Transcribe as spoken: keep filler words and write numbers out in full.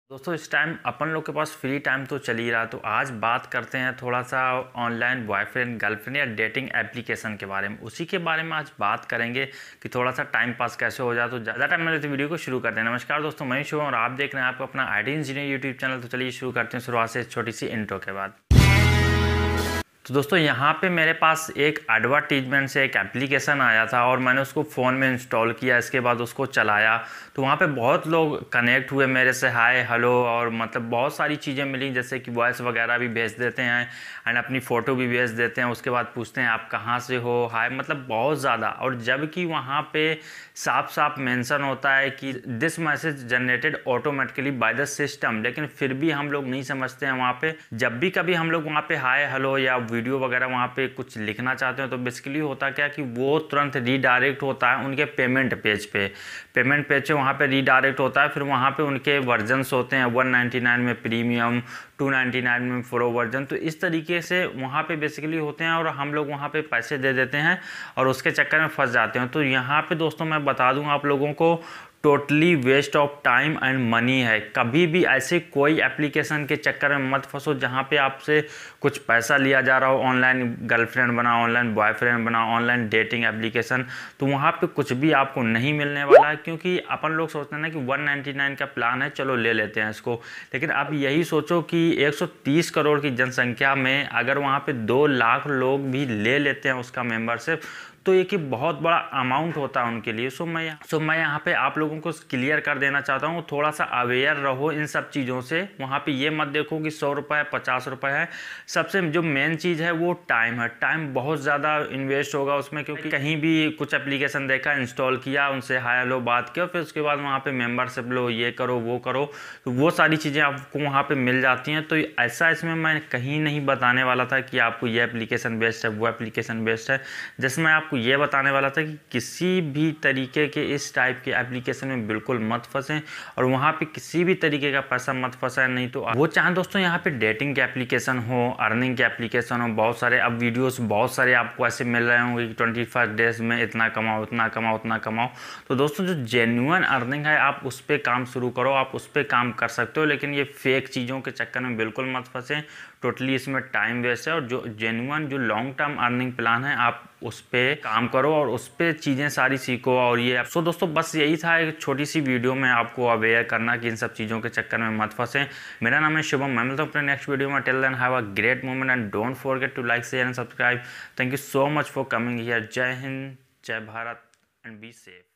दोस्तों इस टाइम अपन लोग के पास फ्री टाइम तो चल ही रहा, तो आज बात करते हैं थोड़ा सा ऑनलाइन बॉयफ्रेंड गर्लफ्रेंड या डेटिंग एप्लीकेशन के बारे में। उसी के बारे में आज बात करेंगे कि थोड़ा सा टाइम पास कैसे हो जाए। तो ज़्यादा टाइम में तो वीडियो को शुरू करते हैं। नमस्कार दोस्तों, मैं शुभम और आप देख रहे हैं आपको अपना आईटी इंजीनियर यूट्यूब चैनल। तो चलिए शुरू करते हैं शुरुआत से छोटी सी इंट्रो के बाद। तो दोस्तों यहाँ पे मेरे पास एक एडवर्टीजमेंट से एक एप्लीकेशन आया था और मैंने उसको फ़ोन में इंस्टॉल किया, इसके बाद उसको चलाया तो वहाँ पे बहुत लोग कनेक्ट हुए मेरे से, हाय हेलो, और मतलब बहुत सारी चीज़ें मिली, जैसे कि वॉइस वगैरह भी भेज देते हैं एंड अपनी फ़ोटो भी भेज देते हैं। उसके बाद पूछते हैं आप कहाँ से हो, हाय, मतलब बहुत ज़्यादा। और जबकि वहाँ पे साफ साफ मेंशन होता है कि this message generated automatically by the system, लेकिन फिर भी हम लोग नहीं समझते हैं। वहाँ पे जब भी कभी हम लोग वहाँ पे हाय हेलो या वीडियो वगैरह वहाँ पे कुछ लिखना चाहते हैं तो बेसिकली होता क्या कि वो तुरंत रीडायरेक्ट होता है उनके पेमेंट पेज पे पेमेंट पेज पे वहाँ पे रीडायरेक्ट होता है। फिर वहाँ पे उनके वर्जन्स होते हैं, वन नाइन्टी नाइन में प्रीमियम, टू नाइन्टी नाइन में प्रो वर्जन। तो इस तरीके से वहाँ पे बेसिकली होते हैं और हम लोग वहाँ पे पैसे दे देते हैं और उसके चक्कर में फंस जाते हैं। तो यहाँ पे दोस्तों मैं बता दूँ आप लोगों को, totally waste of time and money है। कभी भी ऐसे कोई एप्लीकेशन के चक्कर में मत फंसो जहाँ पे आपसे कुछ पैसा लिया जा रहा हो। ऑनलाइन गर्लफ्रेंड बनाओ, ऑनलाइन बॉयफ्रेंड बनाओ, ऑनलाइन डेटिंग एप्लीकेशन, तो वहाँ पे कुछ भी आपको नहीं मिलने वाला है। क्योंकि अपन लोग सोचते हैं ना कि वन नाइन्टी नाइन का प्लान है, चलो ले लेते हैं इसको। लेकिन आप यही सोचो कि एक सौ तीस करोड़ की जनसंख्या में अगर वहाँ पे दो लाख लोग भी ले लेते हैं उसका मेंबरशिप, तो ये कि बहुत बड़ा अमाउंट होता है उनके लिए। सो मैं सो मैं यहाँ पे आप लोगों को क्लियर कर देना चाहता हूँ, थोड़ा सा अवेयर रहो इन सब चीज़ों से। वहाँ पे ये मत देखो कि सौ रुपये पचास रुपये है। सबसे जो मेन चीज़ है वो टाइम है। टाइम बहुत ज़्यादा इन्वेस्ट होगा उसमें, क्योंकि कहीं भी कुछ एप्लीकेशन देखा, इंस्टॉल किया, उनसे हाय हेलो बात किया, फिर उसके बाद वहाँ पर मेम्बरशिप लो, ये करो वो करो, तो वो सारी चीज़ें आपको वहाँ पर मिल जाती हैं। तो ऐसा इसमें मैं कहीं नहीं बताने वाला था कि आपको ये एप्लीकेशन बेस्ट है, वो एप्लीकेशन बेस्ट है। जिसमें आपको ये बताने वाला था कि किसी भी तरीके के इस टाइप के एप्लीकेशन में बिल्कुल मत फंसें और वहाँ पे किसी भी तरीके का पैसा मत फंसाएं। नहीं तो वो चाहे दोस्तों यहाँ पे डेटिंग के एप्लीकेशन हो, अर्निंग के एप्लीकेशन हो, बहुत सारे अब वीडियोस बहुत सारे आपको ऐसे मिल रहे होंगे कि ट्वेंटी फर्स्ट डेज में इतना कमाओ, इतना कमाओ, उतना कमाओ। तो दोस्तों जो जेन्युइन अर्निंग है आप उस पर काम शुरू करो, आप उस पर काम कर सकते हो। लेकिन ये फेक चीज़ों के चक्कर में बिल्कुल मत फंसें, टोटली इसमें टाइम वेस्ट है। और जो जेन्युइन जो लॉन्ग टर्म अर्निंग प्लान है आप उस पर काम करो और उस पर चीज़ें सारी सीखो। और ये सो दोस्तों बस यही था एक छोटी सी वीडियो में आपको अवेयर करना कि इन सब चीज़ों के चक्कर में मत फंसें। मेरा नाम है शुभम, मैं मिलता हूँ अपने नेक्स्ट वीडियो में। Till then have a great moment and don't forget to like share and subscribe. Thank you so much for coming here. जय हिंद, जय भारत एंड बी सेफ।